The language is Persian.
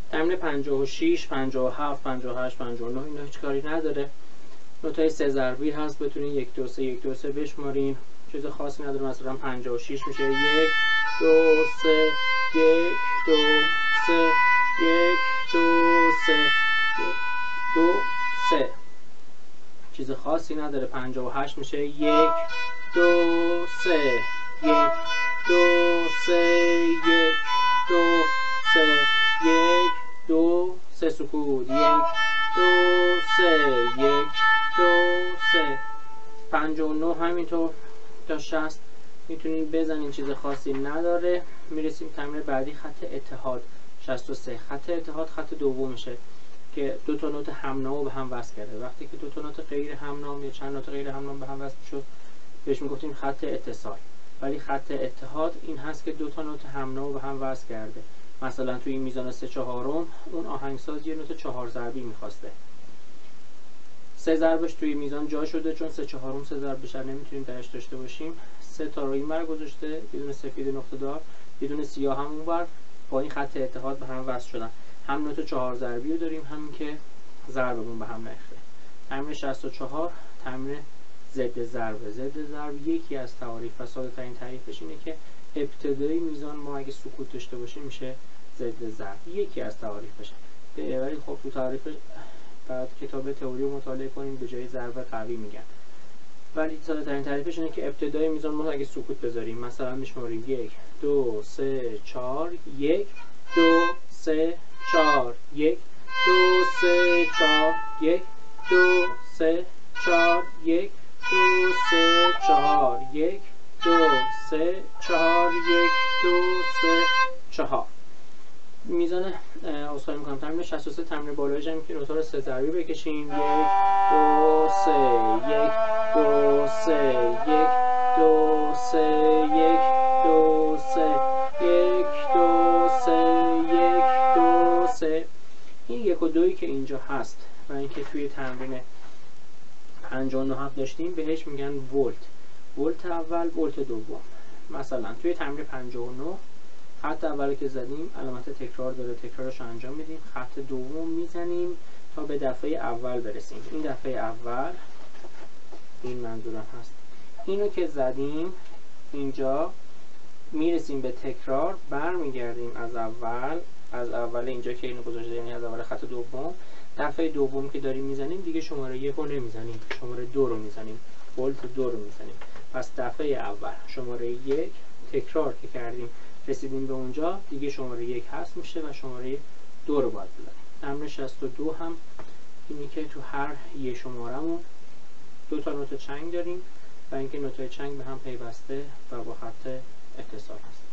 تمرین 56 57 58 59 اینا هیچ کاری نداره. نوتای 3 ضربی هست، بتونین 1 2 3 1 2 3 بشمارین، چیز خاصی نداره. مثلا 56 میشه 1 2 3 1 2 3 1 2 3 1 2 3 چیز خاصی نداره. 58 میشه 1 2 3 1 2 3 1 2 3 1 2 3 سکوت 1 2 3 1 2 3 59 همینطور تا 60 میتونین بزنین، چیز خاصی نداره. میرسیم تمرین بعدی، خط اتحاد 63. خط اتحاد خط دومشه که دو تا نوت همنام به هم وصل کرده. وقتی که دو تا نوت غیر همنام یا چند نوت غیر همنام به هم وصل شد بهش میگفتیم خط اتصال. ولی خط اتحاد این هست که دو تا نوت همنام به هم وصل کرده. مثلا توی این میزان 3/4 اون آهنگساز یه نوت 4 ضربی میخواسته، 3 ضربش توی میزان جا شده، چون 3/4 3 ضرب بیشتر نمیتونیم درش داشته باشیم. 3 تا رو این ور گذاشته، یه دونه سفید نقطه دار، یه دونه سیاه هم اون ور، با این خط اتحاد به هم وصل شدن. هم نوت 4 ضربی رو داریم، همین که ضربمون به هم نریخته. تمرین 64 تمرین ضد ضرب. ضد ضرب یکی از تعاریف و ساده ترین تعریفش اینه که ابتدای میزان ما اگه سکوت داشته باشیم میشه ضد ضرب. یکی از تعاریفشه. ولی خب تو تعریفش بعد کتاب تئوری رو مطالعه کنیم به جای ضرب قوی میگن. ولی ساده ترین تعریفش اینه که ابتدای میزان ما اگه سکوت بذاریم، مثلا میشماریم 1 2 3 4 1 2 3 4 1 2 3 4 1 2 3 4 1 2 3 4 1 2 3 4 1 2 3 4 میزان اصلاحی میکنم. تمرین 63 تمرین بالایش هم که نوتا رو 3 ضربی بکشیم. 1 2 3 1 2 3 1 2 3 1 2 3 1 2 3 1 2 3 این 1 و 2 که اینجا هست و اینکه توی تمرین 59 داشتیم بهش میگن ولت. ولت اول، ولت دوم. مثلا توی تمرین 59 خط اولی که زدیم علامت تکرار داره، تکرارش رو انجام میدیم. خط دوم میزنیم تا به دفعه اول برسیم. این دفعه اول، این منظورم هست، اینو که زدیم اینجا میرسیم به تکرار، برمیگردیم از اول اینجا که اینو گذاشته، یعنی از اول خط دوم. دفعه دوم که داریم میزنیم دیگه شماره 1 رو نمیزنیم، شماره 2 رو میزنیم، ولت 2 رو میزنیم. پس دفعه اول شماره 1 تکرار که کردیم رسیدیم به اونجا دیگه شماره 1 هست میشه و شماره 2 رو باید بزنیم. تمرین 62 هم اینی که تو هر یه شماره‌مون 2 تا نوت چنگ داریم و اینکه نوت‌های چنگ به هم پیوسته و با خط اتصال هست.